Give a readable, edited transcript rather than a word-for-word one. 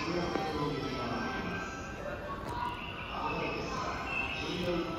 強く攻撃が待っています。青です。黄色い